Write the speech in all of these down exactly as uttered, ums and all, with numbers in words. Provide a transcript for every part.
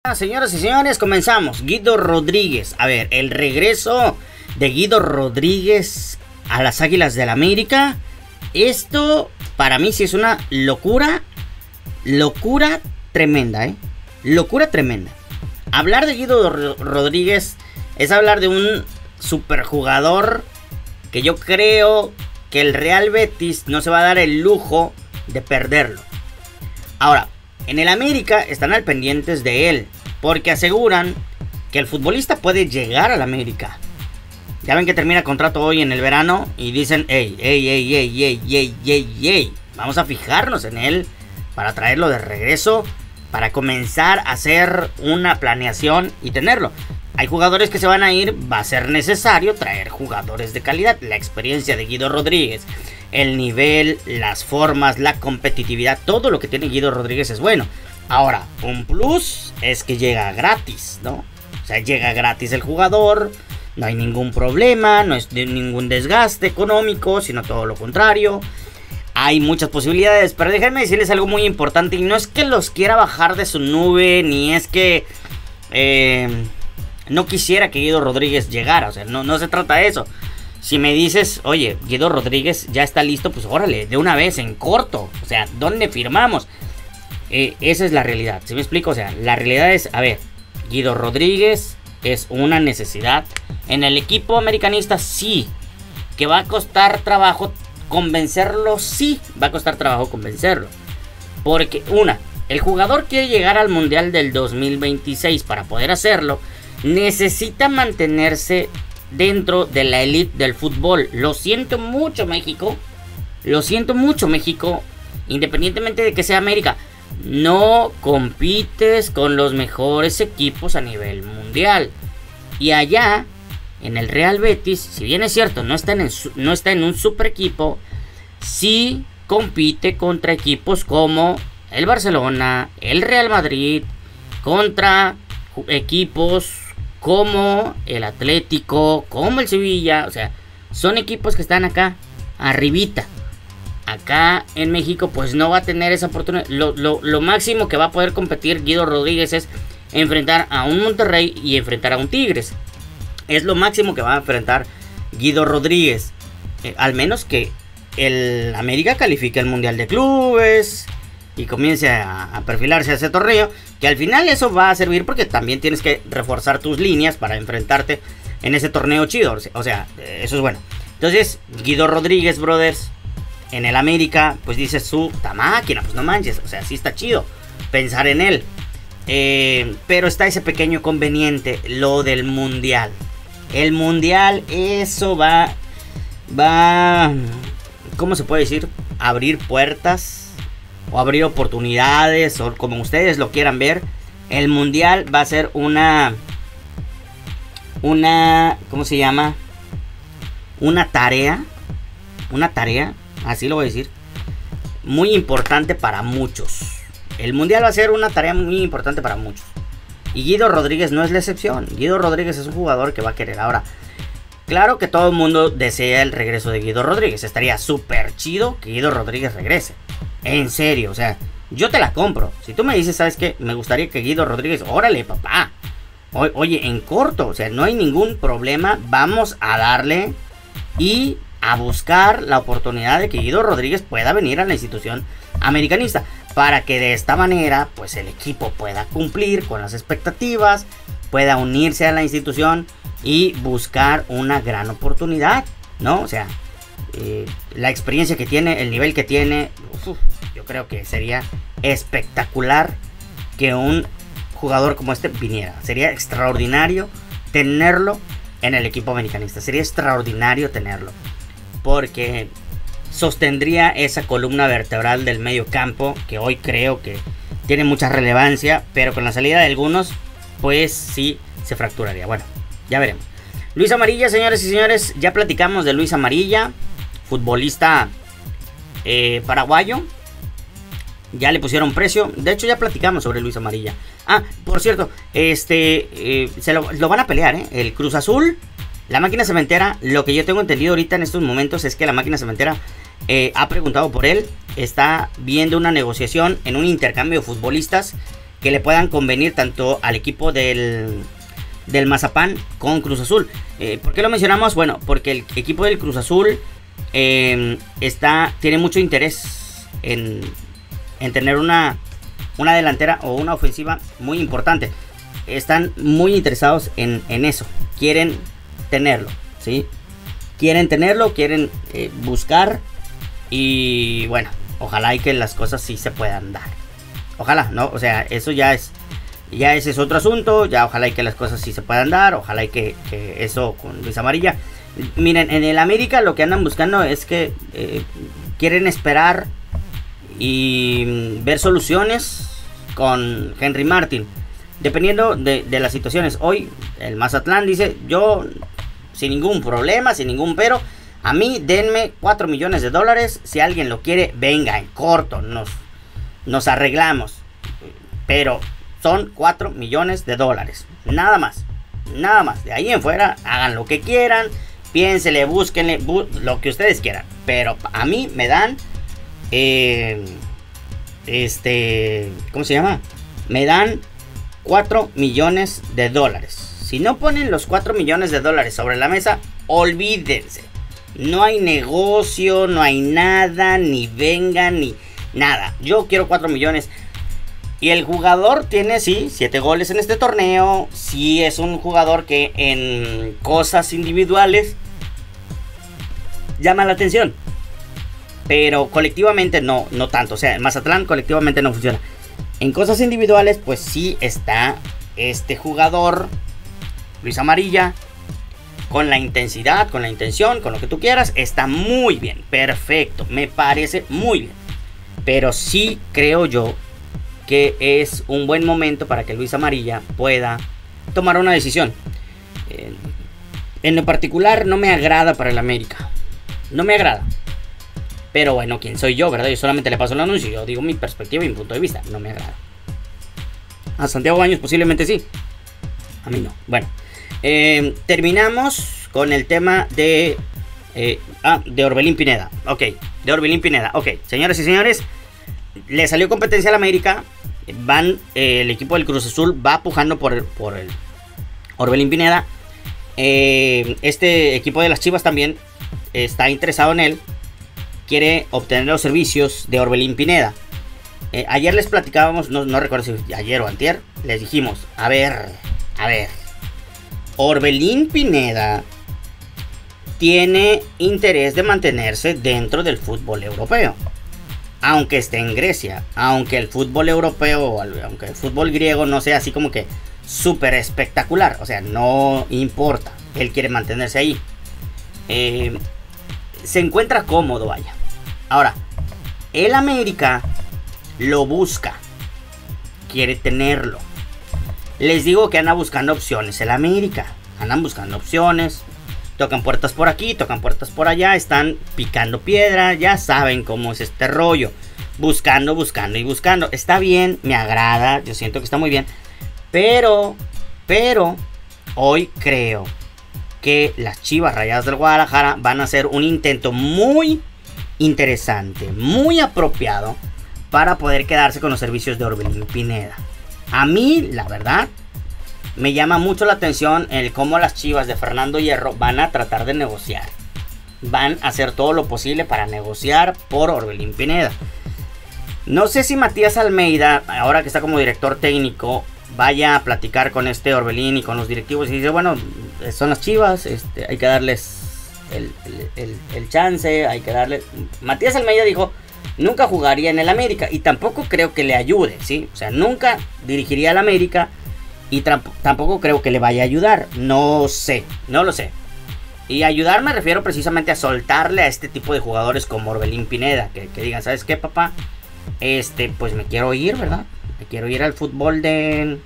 Señoras y señores, comenzamos. Guido Rodríguez. A ver, el regreso de Guido Rodríguez a las Águilas del América. Esto para mí sí es una locura. Locura tremenda, ¿eh? Locura tremenda. Hablar de Guido Rodríguez es hablar de un superjugador que yo creo que el Real Betis no se va a dar el lujo de perderlo. Ahora, en el América están al pendientes de él, porque aseguran que el futbolista puede llegar al América. Ya ven que termina contrato hoy en el verano y dicen, ey, ey, ey, ey, ey, ey, ey, ey, vamos a fijarnos en él para traerlo de regreso, para comenzar a hacer una planeación y tenerlo. Hay jugadores que se van a ir, va a ser necesario traer jugadores de calidad. La experiencia de Guido Rodríguez, el nivel, las formas, la competitividad, todo lo que tiene Guido Rodríguez es bueno. Ahora, un plus es que llega gratis, ¿no? O sea, llega gratis el jugador, no hay ningún problema, no es de ningún desgaste económico, sino todo lo contrario. Hay muchas posibilidades, pero déjenme decirles algo muy importante, y no es que los quiera bajar de su nube, ni es que eh, no quisiera que Guido Rodríguez llegara, o sea, no, no se trata de eso. Si me dices, oye, Guido Rodríguez ya está listo, pues órale, de una vez, en corto. O sea, ¿dónde firmamos? Eh, esa es la realidad, ¿sí me explico? O sea, la realidad es, a ver, Guido Rodríguez es una necesidad. En el equipo americanista, sí. Que va a costar trabajo convencerlo, sí. Va a costar trabajo convencerlo. Porque, una, el jugador quiere llegar al Mundial del dos mil veintiséis. Para poder hacerlo, necesita mantenerse dentro de la elite del fútbol. Lo siento mucho, México. Lo siento mucho, México. Independientemente de que sea América, no compites con los mejores equipos a nivel mundial. Y allá, en el Real Betis, si bien es cierto, no está en, su, no está en un super equipo, sí compite contra equipos como el Barcelona, el Real Madrid, contra equipos como el Atlético, como el Sevilla. O sea, son equipos que están acá, arribita. Acá en México pues no va a tener esa oportunidad. Lo, lo, lo máximo que va a poder competir Guido Rodríguez es enfrentar a un Monterrey y enfrentar a un Tigres. Es lo máximo que va a enfrentar Guido Rodríguez. Eh, al menos que el América califique el Mundial de Clubes y comience a, a perfilarse a ese torneo, que al final eso va a servir porque también tienes que reforzar tus líneas para enfrentarte en ese torneo chido. O sea, eso es bueno. Entonces, Guido Rodríguez, brothers, en el América, pues dice su ta máquina, pues no manches, o sea, sí está chido pensar en él. Eh, pero está ese pequeño conveniente, lo del Mundial. El Mundial, eso va, va, ¿cómo se puede decir? Abrir puertas o abrir oportunidades, o como ustedes lo quieran ver. El Mundial va a ser una, una, ¿cómo se llama? Una tarea, una tarea. Así lo voy a decir, muy importante para muchos. El Mundial va a ser una tarea muy importante para muchos. Y Guido Rodríguez no es la excepción. Guido Rodríguez es un jugador que va a querer. Ahora, claro que todo el mundo desea el regreso de Guido Rodríguez. Estaría súper chido que Guido Rodríguez regrese. En serio, o sea, yo te la compro. Si tú me dices, ¿sabes qué? Me gustaría que Guido Rodríguez, órale, papá. O, oye, en corto, o sea, no hay ningún problema. Vamos a darle y a buscar la oportunidad de que Guido Rodríguez pueda venir a la institución americanista, para que de esta manera pues el equipo pueda cumplir con las expectativas, pueda unirse a la institución y buscar una gran oportunidad, ¿no? O sea, eh, la experiencia que tiene, el nivel que tiene, uf, yo creo que sería espectacular que un jugador como este viniera. Sería extraordinario tenerlo en el equipo americanista, sería extraordinario tenerlo, porque sostendría esa columna vertebral del medio campo, que hoy creo que tiene mucha relevancia, pero con la salida de algunos, pues sí se fracturaría. Bueno, ya veremos. Luis Amarilla, señores y señores, ya platicamos de Luis Amarilla, futbolista eh, paraguayo. Ya le pusieron precio. De hecho, ya platicamos sobre Luis Amarilla. Ah, por cierto, este eh, se lo, lo van a pelear, ¿eh? El Cruz Azul, la Máquina Cementera. Lo que yo tengo entendido ahorita en estos momentos es que la Máquina Cementera eh, ha preguntado por él. Está viendo una negociación en un intercambio de futbolistas que le puedan convenir tanto al equipo del, del Mazapán con Cruz Azul. Eh, ¿Por qué lo mencionamos? Bueno, porque el equipo del Cruz Azul eh, está, tiene mucho interés en, en tener una, una delantera o una ofensiva muy importante. Están muy interesados en, en eso. Quieren tenerlo, ¿sí? Quieren tenerlo, quieren eh, buscar. Y bueno, ojalá y que las cosas sí se puedan dar. Ojalá, ¿no? O sea, eso ya es, ya ese es otro asunto. Ya ojalá y que las cosas sí se puedan dar. Ojalá y que, que eso con Luis Amarilla. Miren, en el América lo que andan buscando es que eh, quieren esperar y ver soluciones con Henry Martin. Dependiendo de, de las situaciones. Hoy el Mazatlán dice, yo sin ningún problema, sin ningún pero, a mí denme cuatro millones de dólares. Si alguien lo quiere, venga en corto, nos, nos arreglamos. Pero son cuatro millones de dólares. Nada más, nada más. De ahí en fuera, hagan lo que quieran. Piénsele, búsquenle, bu lo que ustedes quieran. Pero a mí me dan, eh, este, ¿cómo se llama? Me dan cuatro millones de dólares. Si no ponen los cuatro millones de dólares sobre la mesa, olvídense. No hay negocio, no hay nada, ni vengan, ni nada. Yo quiero cuatro millones. Y el jugador tiene, sí, siete goles en este torneo. Sí, es un jugador que en cosas individuales llama la atención. Pero colectivamente no, no tanto. O sea, en Mazatlán colectivamente no funciona. En cosas individuales, pues sí está este jugador, Luis Amarilla, con la intensidad, con la intención, con lo que tú quieras. Está muy bien, perfecto, me parece muy bien. Pero sí creo yo que es un buen momento para que Luis Amarilla pueda tomar una decisión. Eh, en lo particular no me agrada para el América. No me agrada. Pero bueno, ¿quién soy yo, verdad? Yo solamente le paso el anuncio. Yo digo mi perspectiva y mi punto de vista. No me agrada. A Santiago Baños posiblemente sí. A mí no. Bueno. Eh, terminamos con el tema de... Eh, ah, de Orbelín Pineda. Ok. De Orbelín Pineda. Ok. Señoras y señores. Le salió competencia al América. Van... Eh, el equipo del Cruz Azul va pujando por, por el Orbelín Pineda. Eh, este equipo de las Chivas también está interesado en él. Quiere obtener los servicios de Orbelín Pineda. Eh, ayer les platicábamos, no, no recuerdo si ayer o antier, les dijimos, a ver, a ver, Orbelín Pineda tiene interés de mantenerse dentro del fútbol europeo. Aunque esté en Grecia, aunque el fútbol europeo, aunque el fútbol griego no sea así como que súper espectacular. O sea, no importa, él quiere mantenerse ahí. Eh... Se encuentra cómodo, vaya. Ahora, el América lo busca. Quiere tenerlo. Les digo que anda buscando opciones. El América. Andan buscando opciones. Tocan puertas por aquí, tocan puertas por allá. Están picando piedra. Ya saben cómo es este rollo. Buscando, buscando y buscando. Está bien, me agrada. Yo siento que está muy bien. Pero, pero, hoy creo que las Chivas Rayadas del Guadalajara van a hacer un intento muy interesante, muy apropiado para poder quedarse con los servicios de Orbelín Pineda. A mí, la verdad, me llama mucho la atención el cómo las Chivas de Fernando Hierro van a tratar de negociar. Van a hacer todo lo posible para negociar por Orbelín Pineda. No sé si Matías Almeida, ahora que está como director técnico, vaya a platicar con este Orbelín y con los directivos y dice, bueno, son las Chivas, este, hay que darles el, el, el, el chance, hay que darle... Matías Almeida dijo, nunca jugaría en el América y tampoco creo que le ayude, ¿sí? O sea, nunca dirigiría al América y tampoco creo que le vaya a ayudar, no sé, no lo sé. Y ayudar me refiero precisamente a soltarle a este tipo de jugadores como Orbelín Pineda, que, que digan, ¿sabes qué, papá? Este, pues me quiero ir, ¿verdad? Me quiero ir al fútbol de,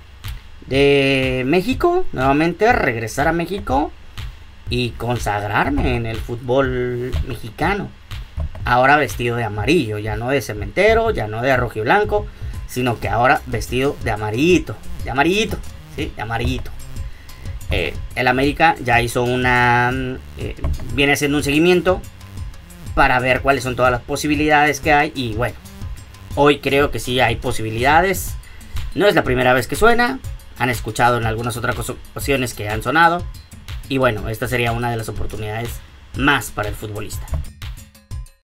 de México, nuevamente regresar a México y consagrarme en el fútbol mexicano. Ahora vestido de amarillo, ya no de cementero, ya no de rojiblanco, sino que ahora vestido de amarillito, de amarillito, sí, de amarillito. Eh, el América ya hizo una, eh, viene haciendo un seguimiento para ver cuáles son todas las posibilidades que hay y bueno. Hoy creo que sí hay posibilidades No es la primera vez que suena, han escuchado en algunas otras ocasiones que han sonado. Y bueno, esta sería una de las oportunidades más para el futbolista.